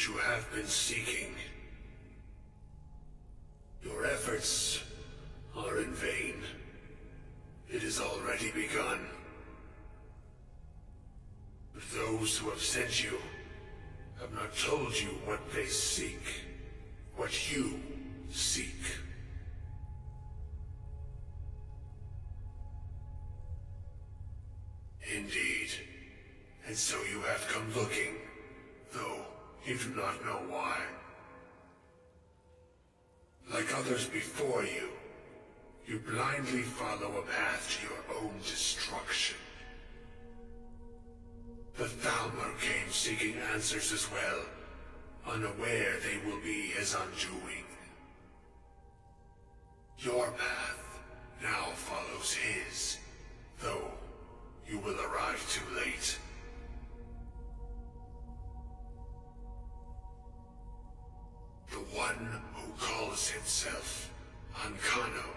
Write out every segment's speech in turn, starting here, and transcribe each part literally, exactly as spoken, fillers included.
you have been seeking. Your efforts are in vain. It has already begun. But those who have sent you have not told you what they seek, what you seek. Indeed. And so you have come looking, though you do not know why. Like others before you, you blindly follow a path to your own destruction. The Thalmor came seeking answers as well, unaware they will be his undoing. Your path now follows his, though you will arrive too late. The one who calls himself Ancano.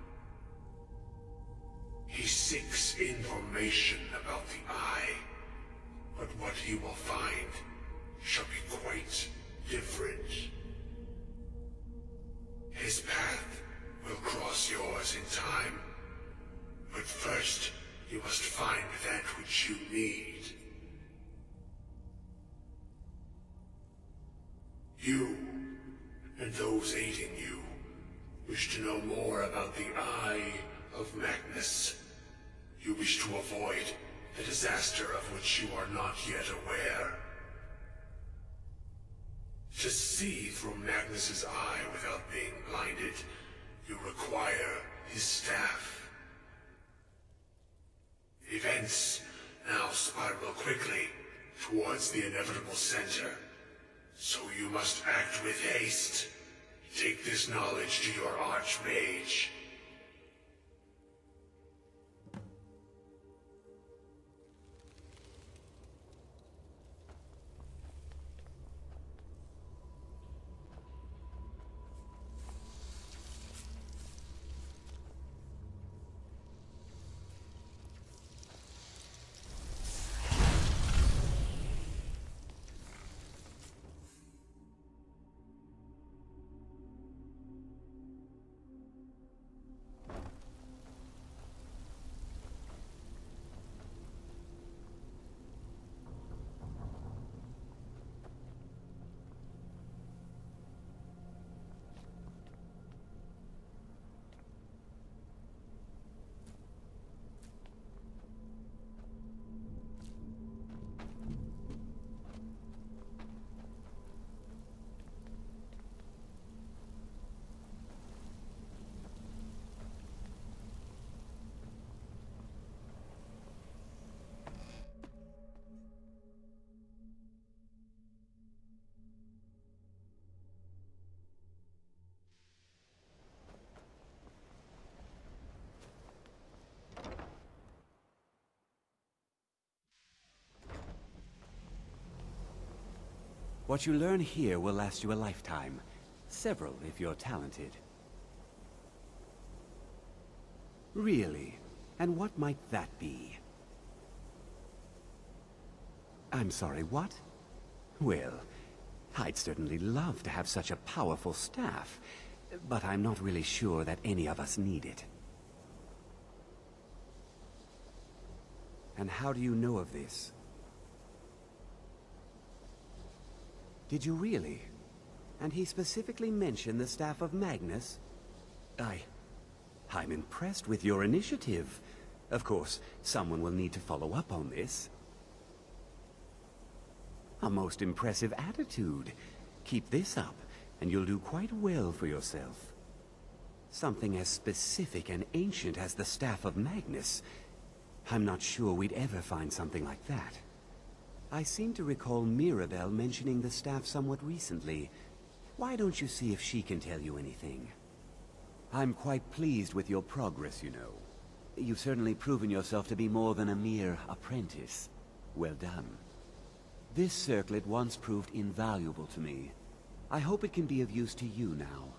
He seeks information about the Eye, but what he will find shall be quite different. His path will cross yours in time, but first you must find that which you need. You, and those aiding you, wish to know more about the Eye of Magnus. You wish to avoid the disaster of which you are not yet aware. To see through Magnus's eye without being blinded, you require his staff. Events now spiral quickly towards the inevitable center, so you must act with haste. Take this knowledge to your Archmage. What you learn here will last you a lifetime. Several, if you're talented. Really? And what might that be? I'm sorry, what? Well, I'd certainly love to have such a powerful staff, but I'm not really sure that any of us need it. And how do you know of this? Did you really? And he specifically mentioned the staff of Magnus? I... I'm impressed with your initiative. Of course, someone will need to follow up on this. A most impressive attitude. Keep this up, and you'll do quite well for yourself. Something as specific and ancient as the staff of Magnus. I'm not sure we'd ever find something like that. I seem to recall Mirabelle mentioning the staff somewhat recently. Why don't you see if she can tell you anything? I'm quite pleased with your progress, you know. You've certainly proven yourself to be more than a mere apprentice. Well done. This circlet once proved invaluable to me. I hope it can be of use to you now.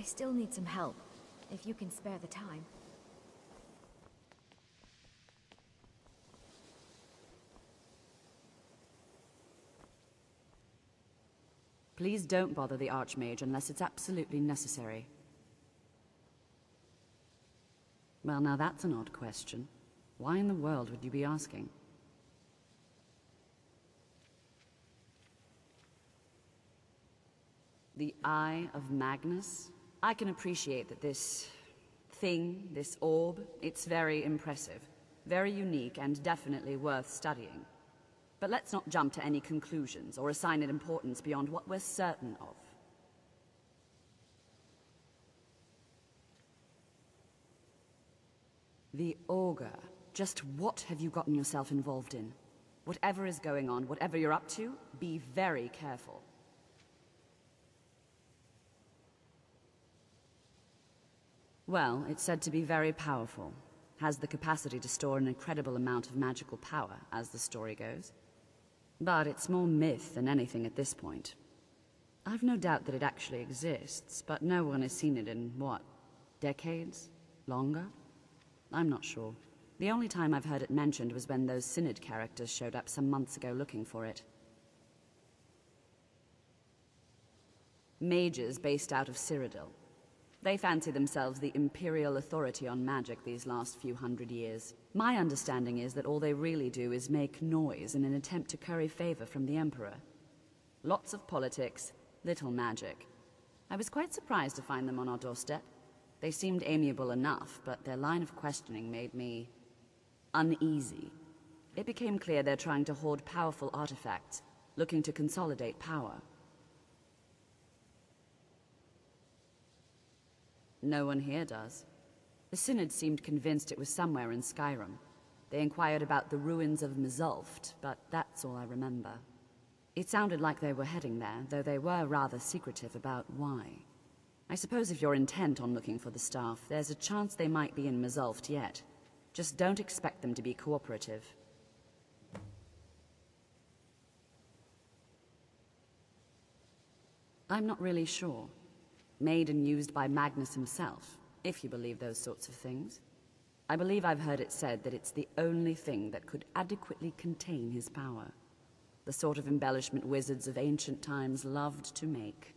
I still need some help, if you can spare the time. Please don't bother the Archmage unless it's absolutely necessary. Well, now that's an odd question. Why in the world would you be asking? The Eye of Magnus? I can appreciate that this thing, this orb, it's very impressive, very unique, and definitely worth studying. But let's not jump to any conclusions or assign it importance beyond what we're certain of. The Augur. Just what have you gotten yourself involved in? Whatever is going on, whatever you're up to, be very careful. Well, it's said to be very powerful. Has the capacity to store an incredible amount of magical power, as the story goes. But it's more myth than anything at this point. I've no doubt that it actually exists, but no one has seen it in, what, decades? Longer? I'm not sure. The only time I've heard it mentioned was when those Synod characters showed up some months ago looking for it. Mages based out of Cyrodiil. They fancy themselves the imperial authority on magic these last few hundred years. My understanding is that all they really do is make noise in an attempt to curry favor from the Emperor. Lots of politics, little magic. I was quite surprised to find them on our doorstep. They seemed amiable enough, but their line of questioning made me uneasy. It became clear they're trying to hoard powerful artifacts, looking to consolidate power. No one here does. The Synod seemed convinced it was somewhere in Skyrim. They inquired about the ruins of Mzulft, but that's all I remember. It sounded like they were heading there, though they were rather secretive about why. I suppose if you're intent on looking for the staff, there's a chance they might be in Mzulft yet. Just don't expect them to be cooperative. I'm not really sure. Made and used by Magnus himself, if you believe those sorts of things. I believe I've heard it said that it's the only thing that could adequately contain his power. The sort of embellishment wizards of ancient times loved to make.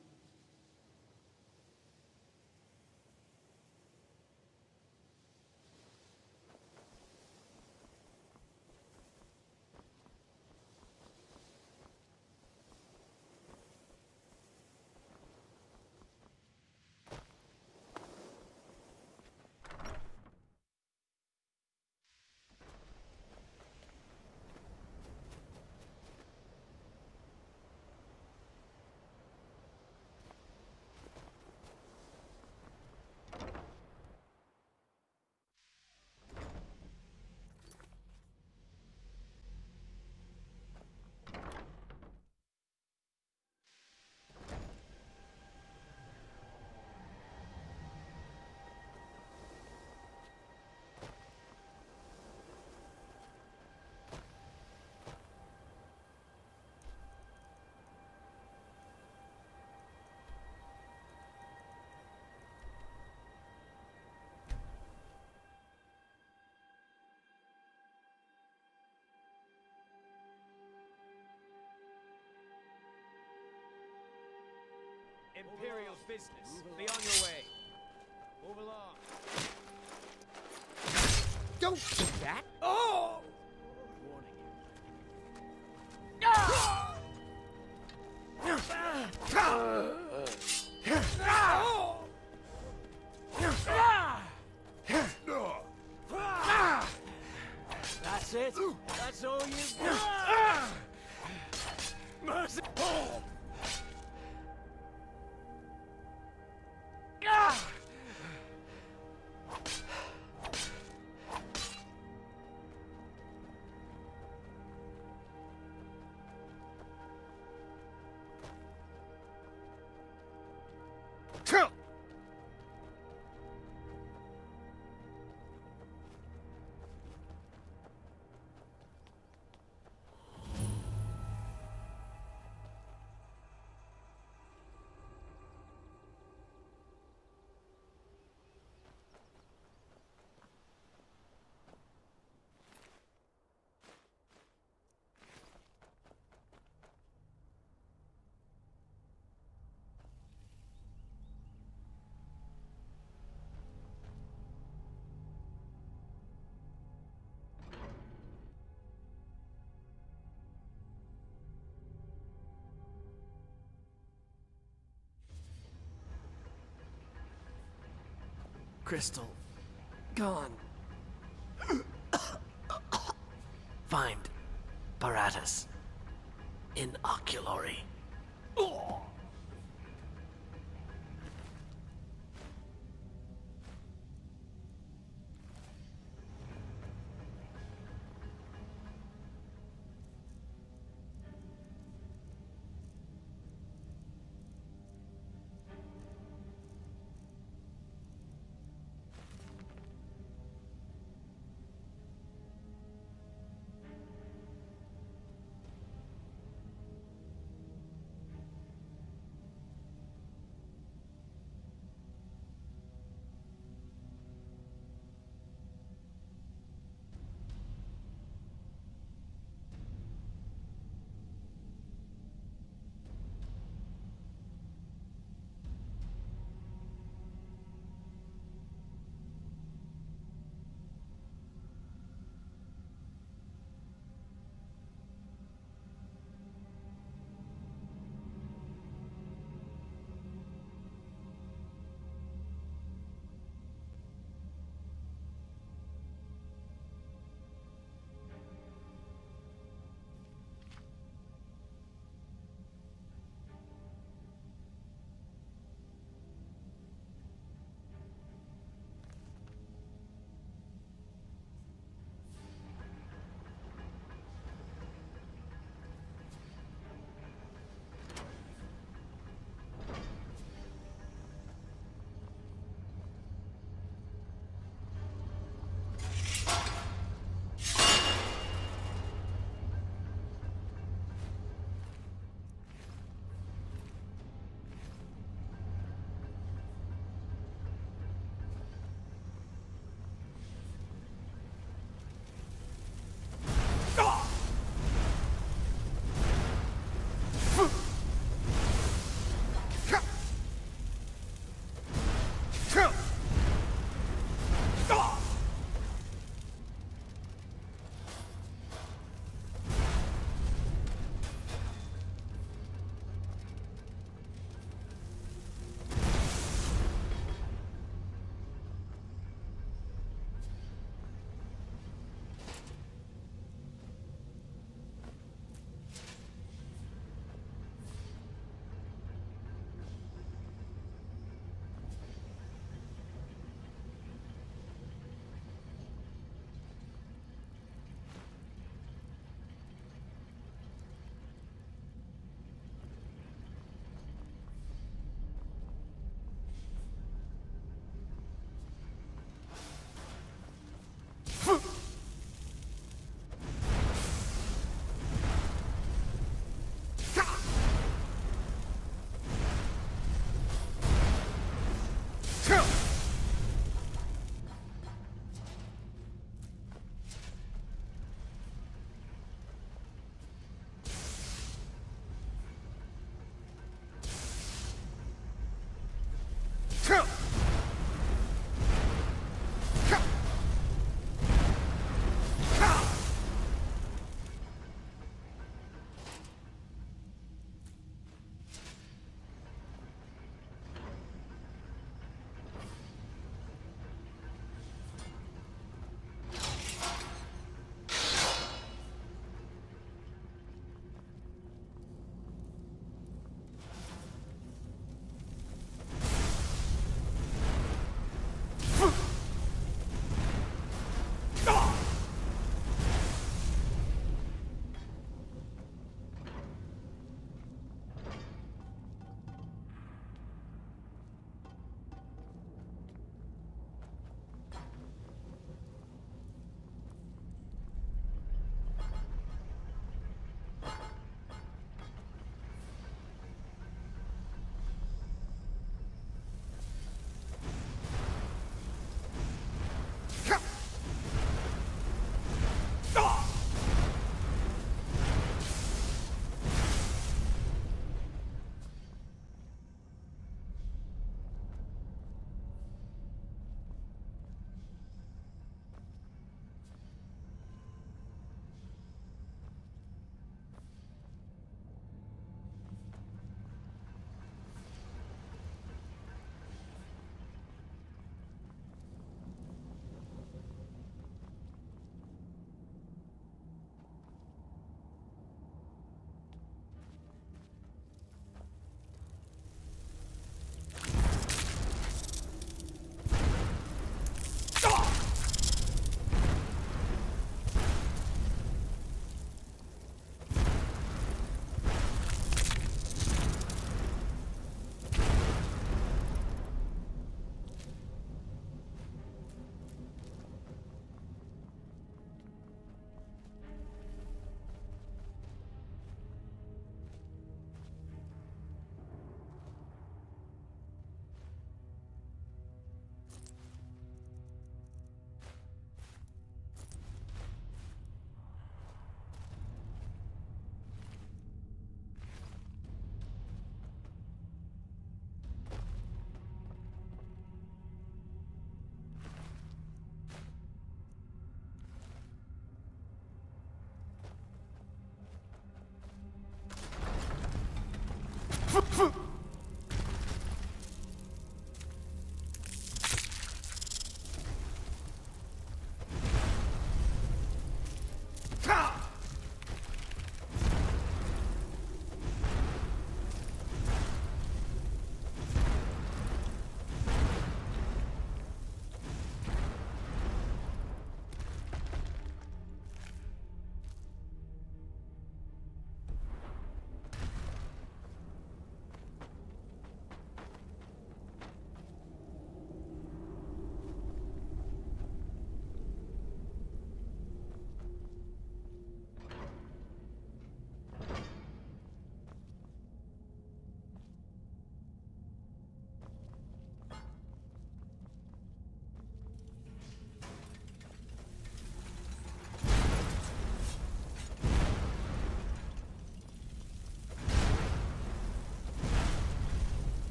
Imperial business. Be on your way. Move along. Don't do that! Oh! Warning you. That's it? That's all you've got? Mercy! Crystal. Gone. Find Paratus. In Oculory.